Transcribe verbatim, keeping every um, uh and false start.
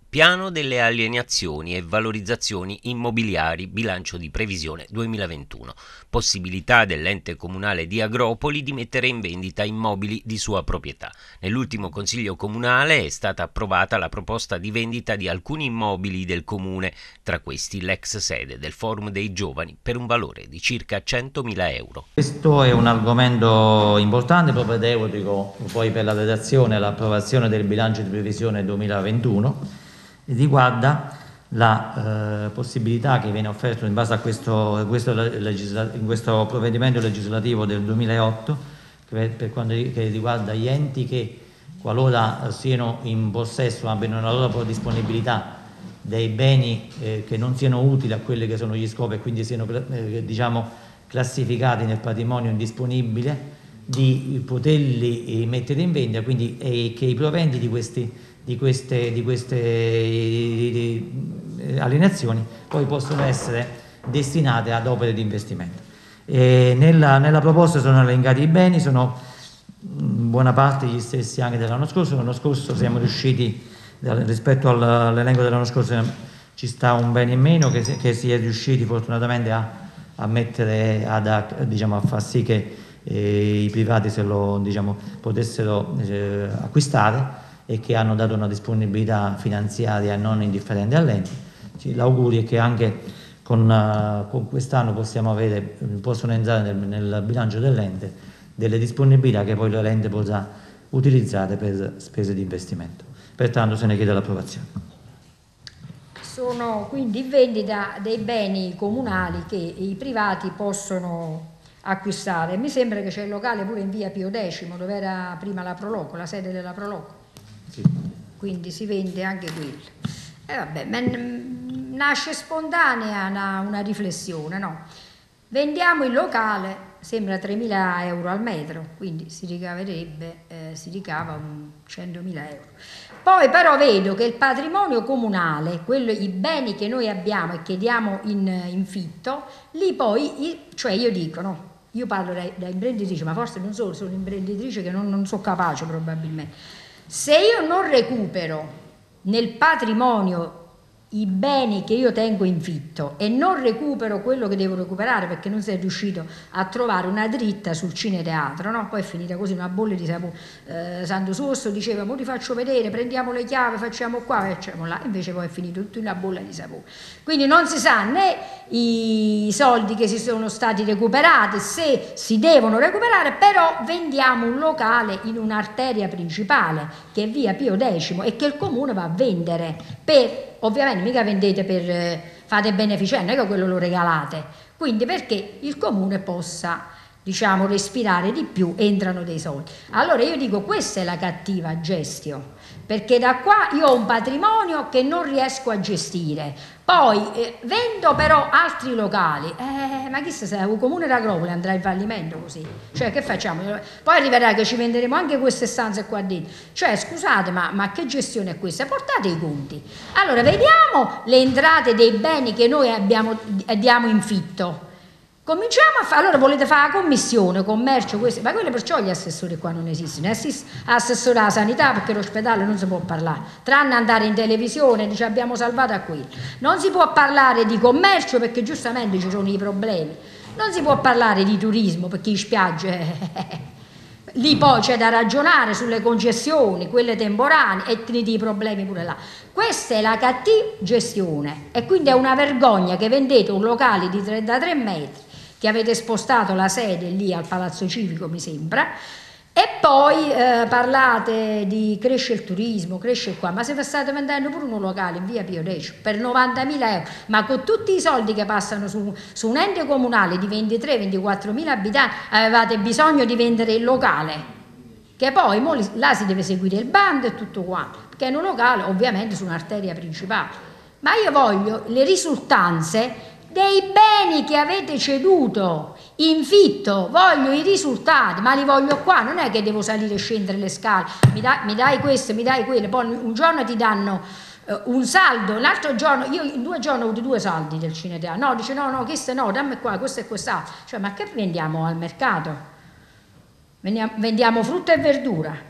Piano delle alienazioni e valorizzazioni immobiliari, bilancio di previsione duemilaventuno. Possibilità dell'ente comunale di Agropoli di mettere in vendita immobili di sua proprietà. Nell'ultimo consiglio comunale è stata approvata la proposta di vendita di alcuni immobili del comune, tra questi l'ex sede del Forum dei Giovani, per un valore di circa centomila euro. Questo è un argomento importante, propedeutico poi per la redazione e l'approvazione del bilancio di previsione duemilaventuno. Riguarda la eh, possibilità che viene offerta in base a questo, questo, in questo provvedimento legislativo del duemilaotto per, per quanto che riguarda gli enti che, qualora siano in possesso, abbiano la loro disponibilità dei beni eh, che non siano utili a quelli che sono gli scopi e quindi siano eh, diciamo, classificati nel patrimonio indisponibile, di poterli mettere in vendita, quindi e che i proventi di questi di queste, di queste alienazioni poi possono essere destinate ad opere di investimento. E nella, nella proposta sono elencati i beni, sono in buona parte gli stessi anche dell'anno scorso. L'anno scorso siamo riusciti, rispetto all'elenco dell'anno scorso ci sta un bene in meno che, che si è riusciti fortunatamente a, a mettere, ad, a, diciamo, a far sì che eh, i privati se lo diciamo, potessero eh, acquistare, e che hanno dato una disponibilità finanziaria non indifferente all'ente. L'augurio è che anche con, uh, con quest'anno possiamo avere, possono entrare nel, nel bilancio dell'ente delle disponibilità che poi l'ente potrà utilizzare per spese di investimento. Pertanto se ne chiede l'approvazione. Sono quindi in vendita dei beni comunali che i privati possono acquistare. Mi sembra che c'è il locale pure in via Pio X, dove era prima la Proloco, la sede della Proloco. Sì. Quindi si vende anche quello. E vabbè, nasce spontanea una, una riflessione, no? Vendiamo il locale, sembra tremila euro al metro, quindi si ricaverebbe, eh, si ricava un centomila euro. Poi però vedo che il patrimonio comunale, quello, i beni che noi abbiamo e che diamo in, in fitto, lì poi, cioè io dico, no? Io parlo da, da imprenditrice, ma forse non solo, sono imprenditrice che non, non sono capace probabilmente. Se io non recupero nel patrimonio i beni che io tengo in fitto e non recupero quello che devo recuperare perché non sei riuscito a trovare una dritta sul cineteatro, no? Poi è finita così una bolla di sapone. eh, Santo Sorso diceva mo ti faccio vedere, prendiamo le chiavi, facciamo qua, facciamo là, invece poi è finito tutto in una bolla di sapone. Quindi non si sa né i soldi che si sono stati recuperati, se si devono recuperare, però vendiamo un locale in un'arteria principale che è via Pio X e che il comune va a vendere per, ovviamente mica vendete per eh, fate beneficenza, non è che quello lo regalate, quindi perché il comune possa diciamo respirare di più, entrano dei soldi. Allora io dico questa è la cattiva gestione, perché da qua io ho un patrimonio che non riesco a gestire, poi eh, vendo però altri locali, eh, ma chissà se il comune d'Agropoli andrà in fallimento così, cioè che facciamo? Poi arriverà che ci venderemo anche queste stanze qua dentro, cioè scusate ma, ma che gestione è questa? Portate i conti. Allora vediamo le entrate dei beni che noi abbiamo, diamo in fitto. Cominciamo a fare, allora volete fare la commissione, commercio, questo, ma quello perciò gli assessori qua non esistono, assessore alla sanità perché l'ospedale non si può parlare, tranne andare in televisione, dice abbiamo salvato a quello, non si può parlare di commercio perché giustamente ci sono i problemi, non si può parlare di turismo perché in spiagge, lì poi c'è da ragionare sulle concessioni, quelle temporanee e finiti i problemi pure là. Questa è la cattiva gestione e quindi è una vergogna che vendete un locale di trentatré metri, che avete spostato la sede lì al Palazzo Civico mi sembra, e poi eh, parlate di cresce il turismo, cresce qua, ma se state vendendo pure un locale in via Pio X per novantamila euro, ma con tutti i soldi che passano su, su un ente comunale di ventitré ventiquattro mila abitanti avevate bisogno di vendere il locale, che poi mo, là si deve seguire il bando e tutto quanto, perché è un locale ovviamente su un'arteria principale, ma io voglio le risultanze dei beni che avete ceduto in fitto, voglio i risultati, ma li voglio qua, non è che devo salire e scendere le scale, mi, da, mi dai questo, mi dai quello, poi un giorno ti danno uh, un saldo, l'altro giorno, io in due giorni ho avuto due saldi del cineteatro, no, dice no, no, questo no, dammi qua, questo e quest'altro, cioè ma che vendiamo al mercato? Vendiamo, vendiamo frutta e verdura.